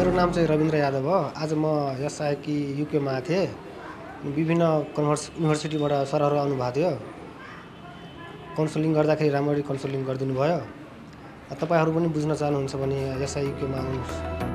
मेरो नाम चाहिँ रविन्द्र यादव हो। आज म एसआइकी युकेमा आएको थिएँ। विभिन्न युनिभर्सिटीबाट सरहरू आउनुभएको थियो। काउन्सलिङ गर्दाखेरि राम्ररी काउन्सलिङ गरिदिनु भयो। तपाईहरु पनि बुझ्न चाहनुहुन्छ भने एसआई युकेमा आउनुहोस्।